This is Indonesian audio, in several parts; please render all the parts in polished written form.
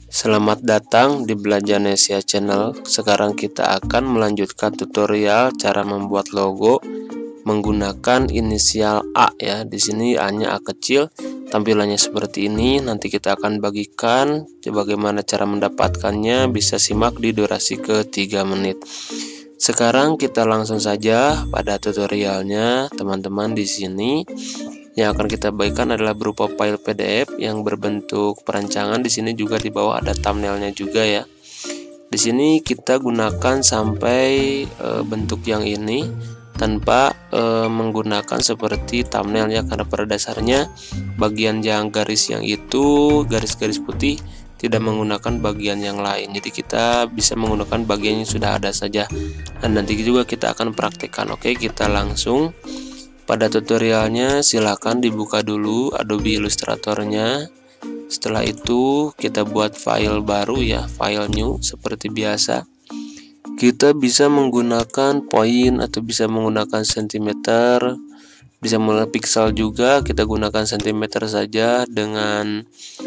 Selamat datang di Belajarnesia Channel. Sekarang kita akan melanjutkan tutorial cara membuat logo menggunakan inisial A ya. Di sini A-nya A kecil, tampilannya seperti ini. Nanti kita akan bagikan bagaimana cara mendapatkannya, bisa simak di durasi ke 3 menit. Sekarang kita langsung saja pada tutorialnya, teman-teman. Di sini yang akan kita bagikan adalah berupa file PDF yang berbentuk perancangan. Di sini juga di bawah ada thumbnailnya juga ya. Di sini kita gunakan sampai bentuk yang ini tanpa menggunakan seperti thumbnailnya, karena pada dasarnya bagian yang garis yang itu, garis-garis putih, tidak menggunakan bagian yang lain. Jadi kita bisa menggunakan bagian yang sudah ada saja, dan nanti juga kita akan praktekkan. Oke, kita langsung pada tutorialnya. Silahkan dibuka dulu Adobe Illustrator-nya. Setelah itu kita buat file baru ya, file new seperti biasa. Kita bisa menggunakan point atau bisa menggunakan centimeter, bisa menggunakan pixel juga. Kita gunakan centimeter saja dengan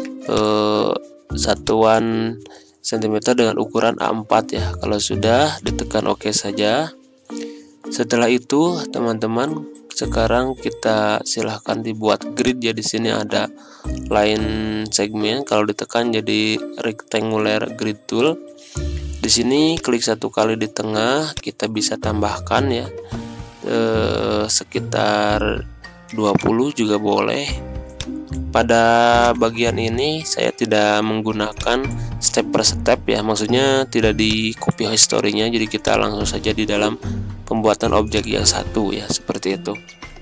satuan centimeter dengan ukuran A4 ya. Kalau sudah, ditekan OK saja. Setelah itu teman-teman, sekarang kita silahkan dibuat grid ya. Di sini ada line segmen, kalau ditekan jadi rectangular grid tool. Di sini klik satu kali di tengah, kita bisa tambahkan ya sekitar 20 juga boleh. Pada bagian ini saya tidak menggunakan step per step ya, maksudnya tidak di copy history-nya, jadi kita langsung saja di dalam pembuatan objek yang satu ya, seperti itu.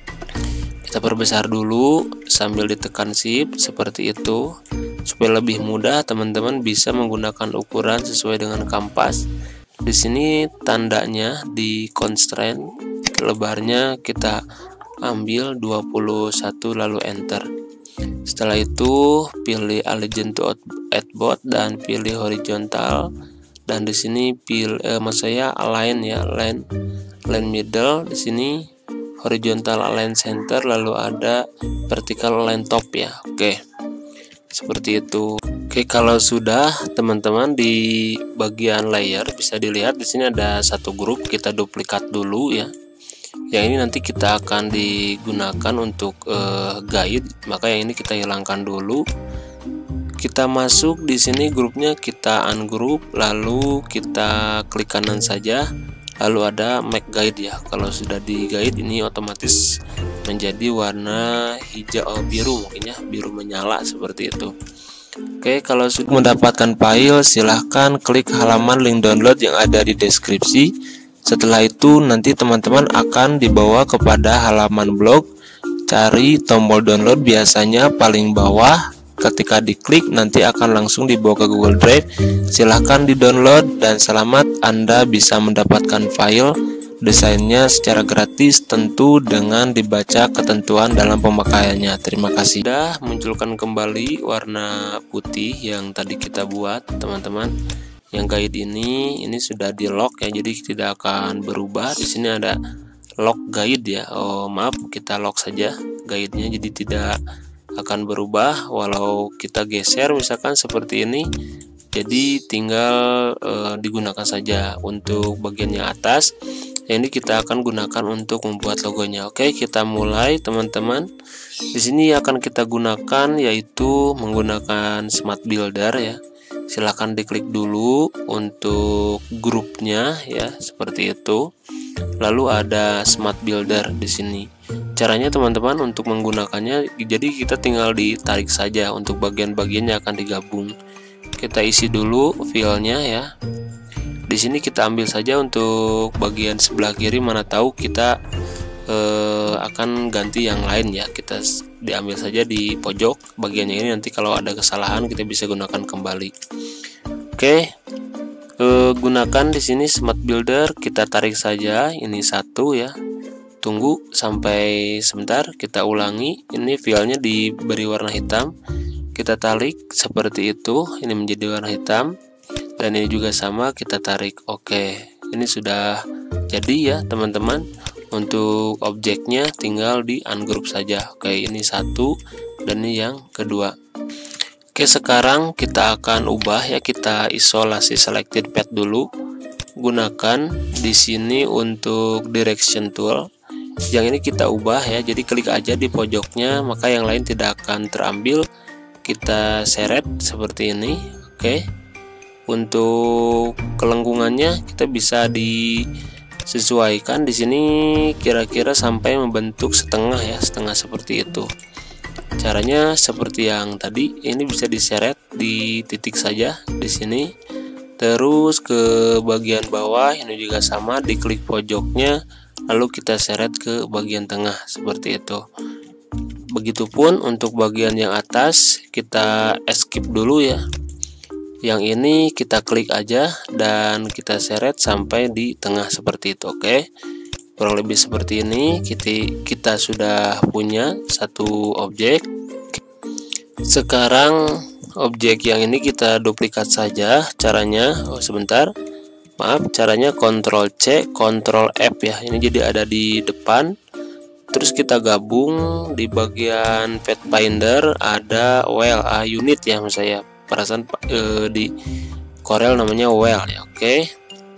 Kita perbesar dulu sambil ditekan shift seperti itu, supaya lebih mudah teman-teman bisa menggunakan ukuran sesuai dengan kanvas. Di sini tandanya di constraint, lebarnya kita ambil 21 lalu enter. Setelah itu pilih align to outboard dan pilih horizontal, dan di sini pilih maksud saya align ya, line middle. Di sini horizontal align center, lalu ada vertical align top ya. Oke, seperti itu. Oke, kalau sudah teman-teman, di bagian layer bisa dilihat di sini ada satu grup, kita duplikat dulu ya. Yang ini nanti kita akan digunakan untuk guide, maka yang ini kita hilangkan dulu. Kita masuk di sini grupnya, kita ungroup, lalu kita klik kanan saja, lalu ada make guide ya. Kalau sudah di guide ini otomatis menjadi warna hijau biru, mungkin ya, biru menyala seperti itu. Oke, kalau sudah mendapatkan file, silahkan klik halaman link download yang ada di deskripsi. Setelah itu nanti teman-teman akan dibawa kepada halaman blog. Cari tombol download, biasanya paling bawah. Ketika diklik nanti akan langsung dibawa ke Google Drive. Silahkan di download, dan selamat, Anda bisa mendapatkan file desainnya secara gratis, tentu dengan dibaca ketentuan dalam pemakaiannya. Terima kasih. Sudah munculkan kembali warna putih yang tadi kita buat teman-teman. Yang guide ini sudah di lock ya, jadi tidak akan berubah. Di sini ada lock guide ya. Oh maaf, kita lock saja guide-nya, jadi tidak akan berubah walau kita geser misalkan seperti ini. Jadi tinggal digunakan saja. Untuk bagian yang atas yang ini kita akan gunakan untuk membuat logonya. Oke, kita mulai teman-teman. Di sini akan kita gunakan yaitu menggunakan Smart Builder ya. Silahkan diklik dulu untuk grupnya ya, seperti itu. Lalu ada Smart Builder di sini. Caranya teman-teman untuk menggunakannya, jadi kita tinggal ditarik saja untuk bagian-bagian yang akan digabung. Kita isi dulu filenya ya. Di sini kita ambil saja untuk bagian sebelah kiri, mana tahu kita akan ganti yang lain ya. Kita diambil saja di pojok bagiannya ini, nanti kalau ada kesalahan kita bisa gunakan kembali. Oke, gunakan di sini Smart Builder, kita tarik saja ini satu ya. Tunggu sampai sebentar, kita ulangi. Ini filenya diberi warna hitam, kita tarik seperti itu, ini menjadi warna hitam, dan ini juga sama, kita tarik. Oke, ini sudah jadi ya teman-teman. Untuk objeknya tinggal di ungroup saja. Oke, ini satu dan ini yang kedua. Oke, sekarang kita akan ubah ya, kita isolasi selected path dulu. Gunakan di sini untuk direction tool. Yang ini kita ubah ya, jadi klik aja di pojoknya, maka yang lain tidak akan terambil. Kita seret seperti ini. Oke. Untuk kelengkungannya kita bisa disesuaikan di sini kira-kira sampai membentuk setengah ya, setengah seperti itu. Caranya seperti yang tadi, ini bisa diseret di titik saja di sini. Terus ke bagian bawah ini juga sama, diklik pojoknya lalu kita seret ke bagian tengah seperti itu. Begitupun untuk bagian yang atas, kita escape dulu ya. Yang ini kita klik aja dan kita seret sampai di tengah seperti itu. Oke, kurang lebih seperti ini. Kita sudah punya satu objek. Sekarang objek yang ini kita duplikat saja. Caranya, caranya Ctrl C, Ctrl F ya. Ini jadi ada di depan. Terus kita gabung di bagian Pathfinder, ada well unit ya, saya perasaan di Corel namanya well ya. Oke,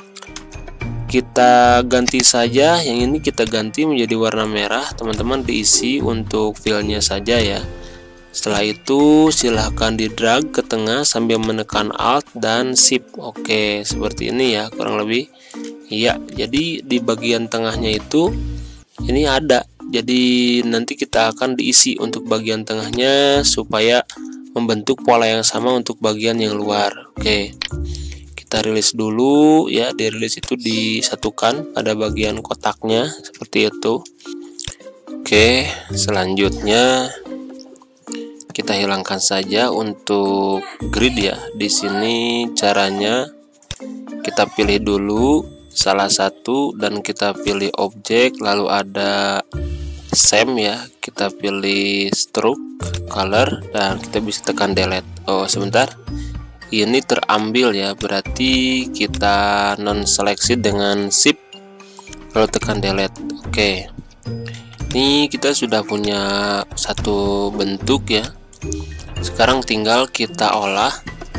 kita ganti saja, yang ini kita ganti menjadi warna merah. Teman-teman diisi untuk filenya saja ya. Setelah itu silahkan di drag ke tengah sambil menekan Alt dan Shift. Oke, seperti ini ya kurang lebih. Iya, jadi di bagian tengahnya itu ini ada. Jadi nanti kita akan diisi untuk bagian tengahnya supaya membentuk pola yang sama untuk bagian yang luar. Oke, kita rilis dulu ya. Di rilis itu disatukan pada bagian kotaknya seperti itu. Oke, selanjutnya kita hilangkan saja untuk grid ya. Di sini caranya kita pilih dulu salah satu dan kita pilih objek, lalu ada same ya, kita pilih stroke color dan kita bisa tekan delete. Oh sebentar, ini terambil ya, berarti kita non seleksi dengan shift lalu tekan delete. Oke, ini kita sudah punya satu bentuk ya. Sekarang tinggal kita olah.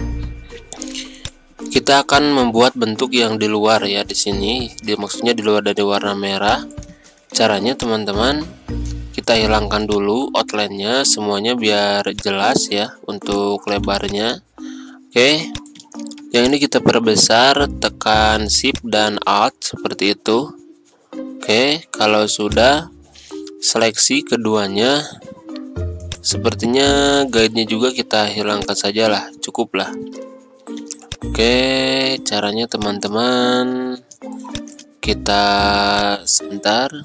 Kita akan membuat bentuk yang di luar ya, di sini maksudnya di luar dari warna merah. Caranya teman-teman, kita hilangkan dulu outline-nya semuanya biar jelas ya untuk lebarnya. Oke, yang ini kita perbesar, tekan Shift dan Alt seperti itu. Oke, kalau sudah seleksi keduanya, sepertinya guide-nya juga kita hilangkan sajalah, cukuplah. Oke, caranya teman-teman, kita sebentar.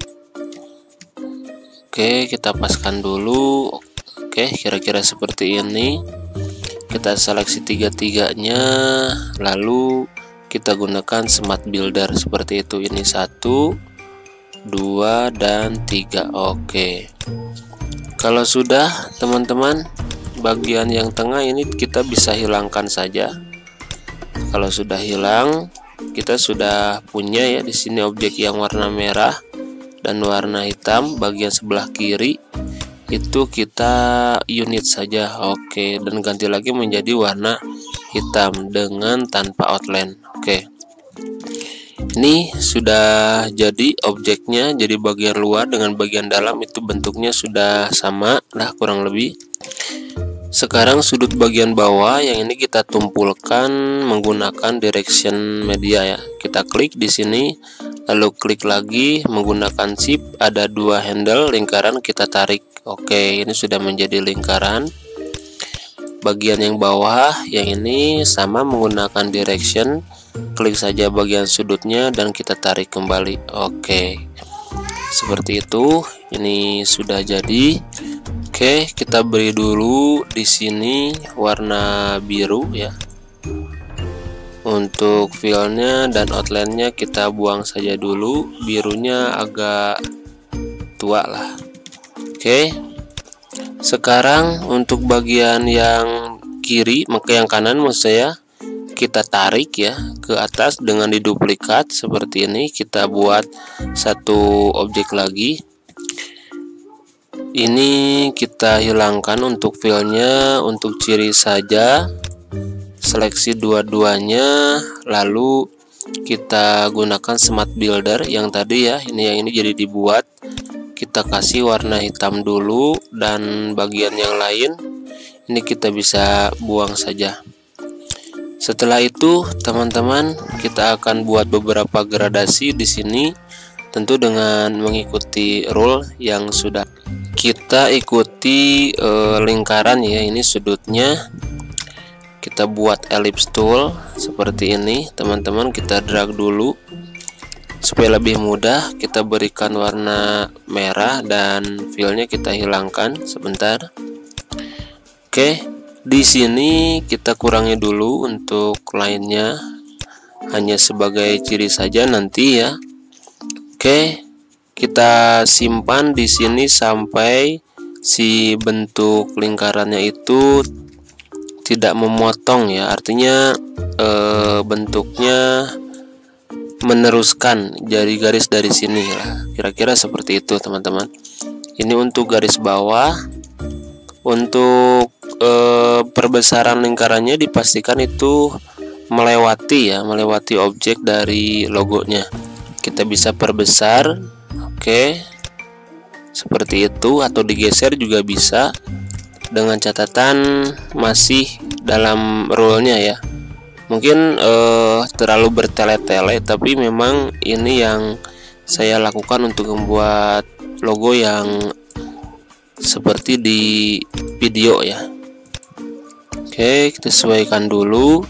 Oke, kita paskan dulu. Oke, kira-kira seperti ini. Kita seleksi tiga-tiganya, lalu kita gunakan Smart Builder seperti itu. Ini 1, 2, dan 3. Oke, kalau sudah teman-teman, bagian yang tengah ini kita bisa hilangkan saja. Kalau sudah hilang, kita sudah punya ya di sini objek yang warna merah dan warna hitam. Bagian sebelah kiri itu kita unit saja. Oke, dan ganti lagi menjadi warna hitam dengan tanpa outline. Oke, ini sudah jadi objeknya. Jadi bagian luar dengan bagian dalam itu bentuknya sudah sama lah kurang lebih. Sekarang sudut bagian bawah yang ini kita tumpulkan menggunakan direction media ya. Kita klik di sini, lalu klik lagi menggunakan shift, ada dua handle lingkaran, kita tarik. Oke, ini sudah menjadi lingkaran. Bagian yang bawah yang ini sama menggunakan direction, klik saja bagian sudutnya dan kita tarik kembali. Oke, seperti itu. Ini sudah jadi. Oke, kita beri dulu di sini warna biru ya. Untuk filenya dan outline-nya kita buang saja dulu, birunya agak tua lah. Oke, sekarang untuk bagian yang kiri, maka yang kanan maksud saya, kita tarik ya ke atas dengan diduplikat seperti ini. Kita buat satu objek lagi. Ini kita hilangkan untuk filenya, untuk ciri saja, seleksi dua-duanya, lalu kita gunakan Smart Builder yang tadi ya, yang ini jadi dibuat. Kita kasih warna hitam dulu, dan bagian yang lain ini kita bisa buang saja. Setelah itu teman-teman, kita akan buat beberapa gradasi di sini, tentu dengan mengikuti rule yang sudah kita ikuti. Lingkaran ya, ini sudutnya kita buat ellipse tool seperti ini teman-teman. Kita drag dulu supaya lebih mudah. Kita berikan warna merah dan filenya kita hilangkan sebentar. Oke, di sini kita kurangi dulu untuk lainnya, hanya sebagai ciri saja nanti ya. Oke, kita simpan di sini sampai si bentuk lingkarannya itu tidak memotong ya, artinya bentuknya meneruskan dari garis dari sini lah, kira-kira seperti itu teman-teman. Ini untuk garis bawah. Untuk perbesaran lingkarannya dipastikan itu melewati objek dari logonya. Kita bisa perbesar, oke, seperti itu, atau digeser juga bisa, dengan catatan masih dalam rule-nya ya. Mungkin terlalu bertele-tele, tapi memang ini yang saya lakukan untuk membuat logo yang seperti di video ya. Oke, kita sesuaikan dulu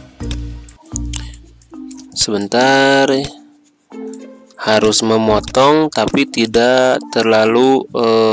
sebentar. Harus memotong tapi tidak terlalu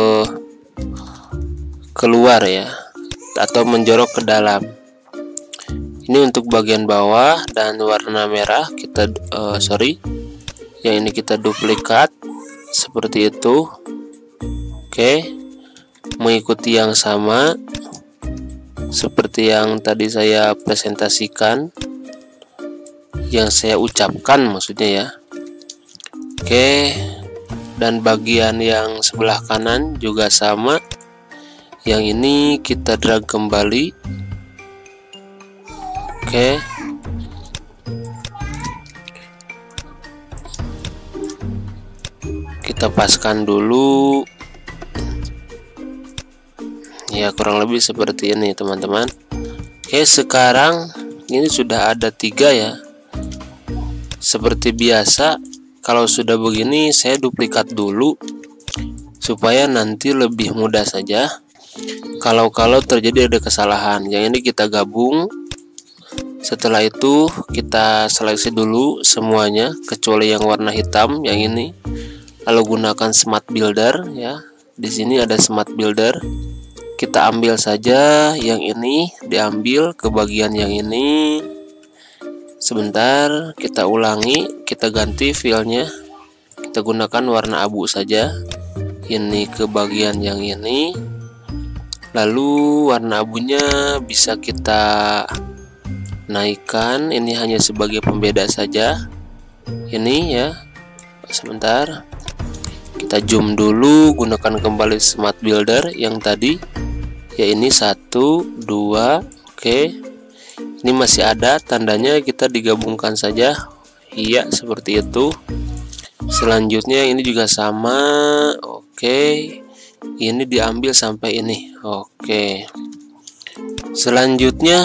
keluar ya, atau menjorok ke dalam. Ini untuk bagian bawah, dan warna merah kita yang ini kita duplikat seperti itu. Oke, mengikuti yang sama seperti yang tadi saya presentasikan, yang saya ucapkan maksudnya ya. Oke, dan bagian yang sebelah kanan juga sama. Yang ini kita drag kembali. Oke, kita paskan dulu ya, kurang lebih seperti ini teman-teman. Oke, sekarang ini sudah ada 3 ya. Seperti biasa, kalau sudah begini saya duplikat dulu supaya nanti lebih mudah saja kalau terjadi ada kesalahan. Yang ini kita gabung. Setelah itu kita seleksi dulu semuanya kecuali yang warna hitam yang ini, lalu gunakan Smart Builder ya. Di sini ada Smart Builder, kita ambil saja yang ini, diambil ke bagian yang ini. Sebentar, kita ulangi, kita ganti filenya, kita gunakan warna abu saja. Ini ke bagian yang ini, lalu warna abunya bisa kita naikkan. Ini hanya sebagai pembeda saja. Ini ya, sebentar, kita zoom dulu, gunakan kembali Smart Builder yang tadi ya. Ini 1, 2, oke. Ini masih ada tandanya, kita digabungkan saja. Iya, seperti itu. Selanjutnya ini juga sama. Oke. Ini diambil sampai ini. Oke. Selanjutnya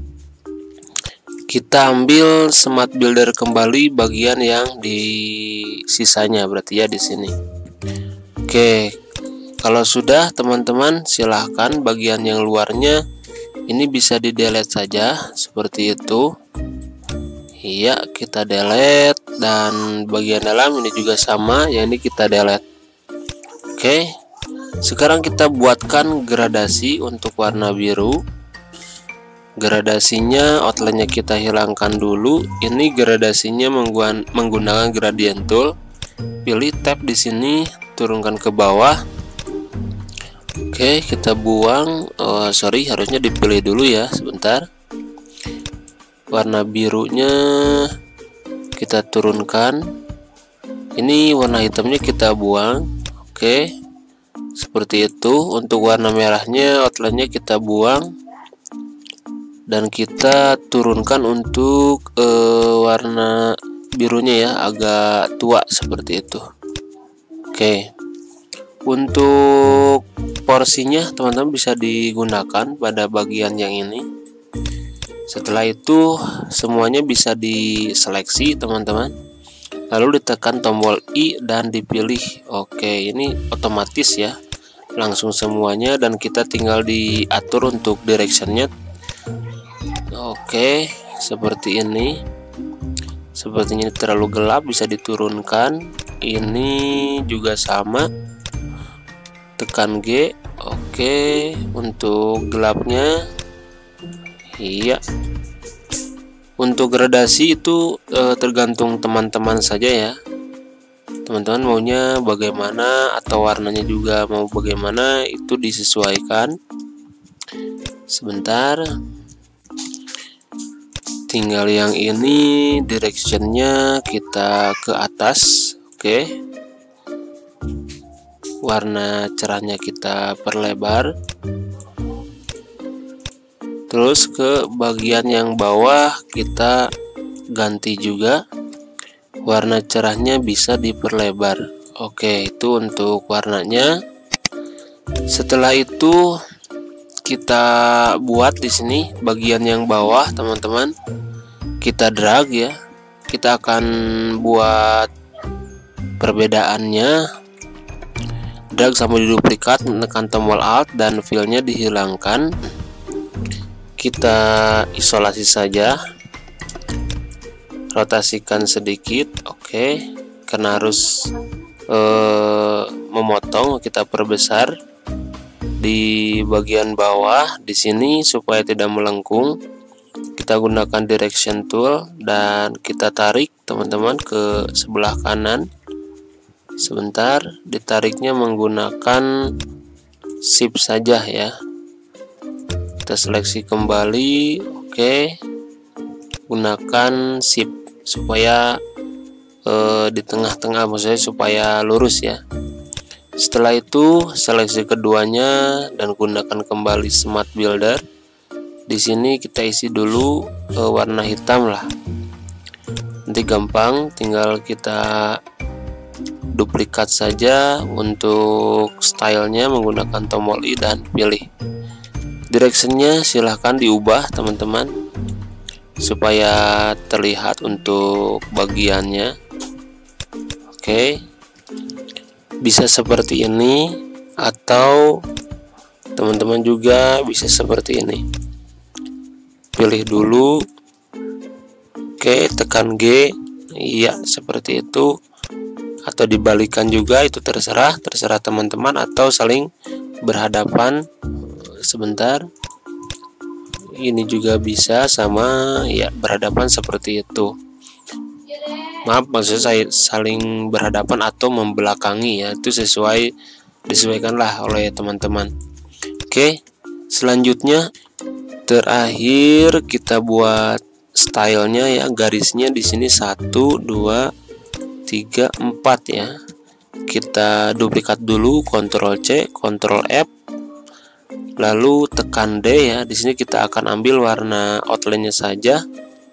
kita ambil Smart Builder kembali bagian yang di sisanya, berarti ya di sini. Oke. Kalau sudah teman-teman, silahkan bagian yang luarnya ini bisa di delete saja seperti itu. Iya, kita delete, dan bagian dalam ini juga sama, yang ini kita delete. Oke, sekarang kita buatkan gradasi untuk warna biru. Gradasinya, outline-nya kita hilangkan dulu. Ini gradasinya menggunakan gradient tool. Pilih tab di sini, turunkan ke bawah. Oke, kita buang. Harusnya dipilih dulu ya, sebentar. Warna birunya kita turunkan. Ini warna hitamnya kita buang. Oke, seperti itu. Untuk warna merahnya outline-nya kita buang dan kita turunkan untuk warna birunya ya, agak tua seperti itu. Oke, untuk porsinya teman-teman bisa digunakan pada bagian yang ini. Setelah itu semuanya bisa diseleksi teman-teman, lalu ditekan tombol I dan dipilih. Oke, ini otomatis ya, langsung semuanya, dan kita tinggal diatur untuk directionnya. Oke, seperti ini. Sepertinya ini terlalu gelap, bisa diturunkan. Ini juga sama, tekan G. Oke, untuk gelapnya iya. Untuk gradasi itu tergantung teman-teman saja ya. Teman-teman maunya bagaimana atau warnanya juga mau bagaimana, itu disesuaikan. Sebentar, tinggal yang ini directionnya kita ke atas. Oke, warna cerahnya kita perlebar. Terus ke bagian yang bawah kita ganti juga, warna cerahnya bisa diperlebar. Oke, itu untuk warnanya. Setelah itu kita buat di sini bagian yang bawah teman-teman, kita drag ya. Kita akan buat perbedaannya, drag sampai diduplikat, menekan tombol Alt dan filenya dihilangkan. Kita isolasi saja, rotasikan sedikit. Oke, karena harus memotong, kita perbesar di bagian bawah di sini supaya tidak melengkung. Kita gunakan direction tool dan kita tarik teman-teman ke sebelah kanan. Sebentar, ditariknya menggunakan shift saja ya. Kita seleksi kembali. Oke, gunakan shift supaya di tengah-tengah, maksudnya supaya lurus ya. Setelah itu seleksi keduanya dan gunakan kembali Smart Builder. Di sini kita isi dulu warna hitam lah. Nanti gampang, tinggal kita duplikat saja. Untuk stylenya menggunakan tombol I dan pilih. Directionnya silahkan diubah teman-teman supaya terlihat untuk bagiannya. Oke, bisa seperti ini atau teman-teman juga bisa seperti ini. Pilih dulu. Oke, tekan G. Iya, seperti itu. Atau dibalikan juga, itu terserah teman-teman, atau saling berhadapan. Sebentar, ini juga bisa sama ya, berhadapan seperti itu. Maaf, maksud saya saling berhadapan atau membelakangi ya, itu disesuaikanlah oleh teman-teman. Oke, selanjutnya terakhir kita buat stylenya ya, garisnya di sini 1 2 3 4 ya. Kita duplikat dulu, Ctrl C, Ctrl F, lalu tekan D ya. Di sini kita akan ambil warna outline-nya saja.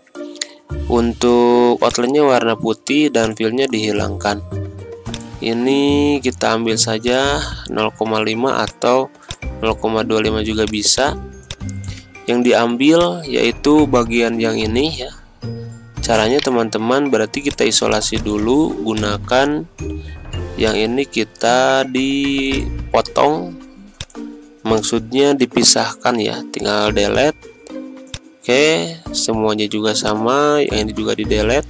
Untuk outline-nya warna putih dan fill-nya dihilangkan. Ini kita ambil saja 0,5 atau 0,25 juga bisa. Yang diambil yaitu bagian yang ini ya. Caranya teman-teman berarti kita isolasi dulu, gunakan yang ini, kita dipotong, maksudnya dipisahkan ya, tinggal delete. Oke, semuanya juga sama, yang ini juga di delete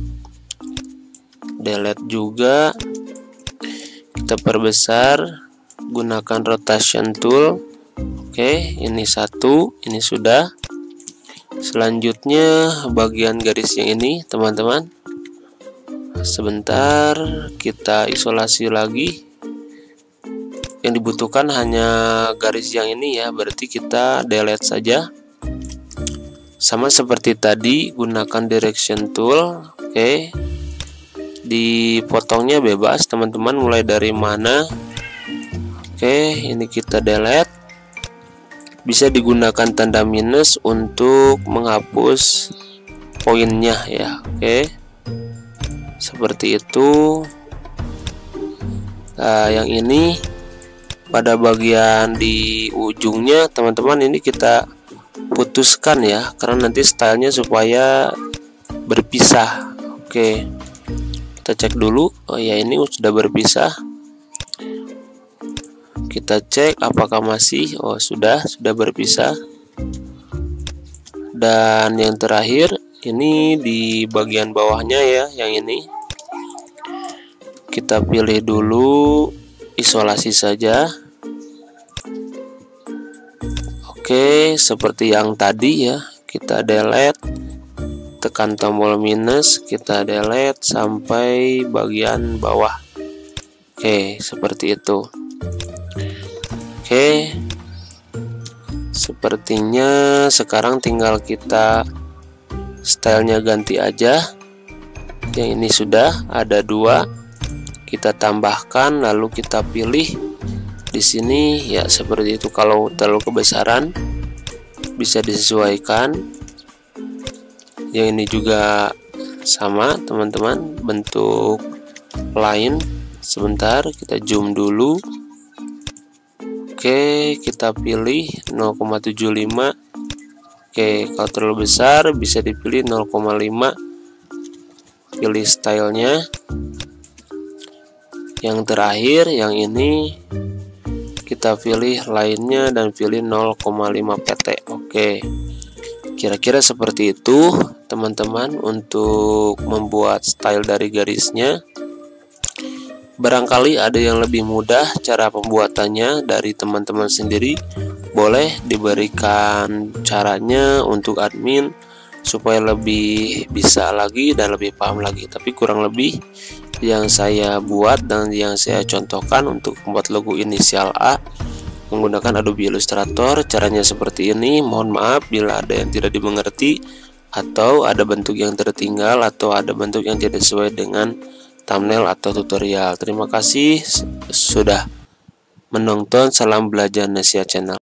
juga. Kita perbesar, gunakan rotation tool. Oke, ini satu, ini sudah. Selanjutnya bagian garis yang ini teman-teman, sebentar kita isolasi lagi. Yang dibutuhkan hanya garis yang ini ya, berarti kita delete saja. Sama seperti tadi, gunakan direction tool. Oke, dipotongnya bebas teman-teman, mulai dari mana. Oke, ini kita delete. Bisa digunakan tanda minus untuk menghapus poinnya ya. Oke, seperti itu. Nah, yang ini pada bagian di ujungnya teman-teman ini kita putuskan ya, karena nanti stylenya supaya berpisah. Oke, kita cek dulu. Oh ya, ini sudah berpisah. Kita cek apakah masih. Oh, sudah berpisah. Dan yang terakhir ini di bagian bawahnya ya, yang ini kita pilih dulu isolasi saja. Oke, seperti yang tadi ya, kita delete, tekan tombol minus, kita delete sampai bagian bawah. Oke, seperti itu. Oke, sepertinya sekarang tinggal kita stylenya ganti aja. Yang ini sudah ada 2, kita tambahkan lalu kita pilih di sini ya, seperti itu. Kalau terlalu kebesaran bisa disesuaikan. Yang ini juga sama teman-teman, bentuk lain. Sebentar, kita zoom dulu. Oke, kita pilih 0,75. Oke, kalau terlalu besar bisa dipilih 0,5. Pilih stylenya. Yang terakhir yang ini kita pilih lainnya dan pilih 0,5 pt. Oke, kira-kira seperti itu teman-teman untuk membuat style dari garisnya. Barangkali ada yang lebih mudah cara pembuatannya dari teman-teman sendiri, boleh diberikan caranya untuk admin supaya lebih bisa lagi dan lebih paham lagi. Tapi kurang lebih yang saya buat dan yang saya contohkan untuk membuat logo inisial A menggunakan Adobe Illustrator, caranya seperti ini. Mohon maaf bila ada yang tidak dimengerti atau ada bentuk yang tertinggal atau ada bentuk yang tidak sesuai dengan thumbnail atau tutorial. Terima kasih sudah menonton. Salam belajar Nesia Channel.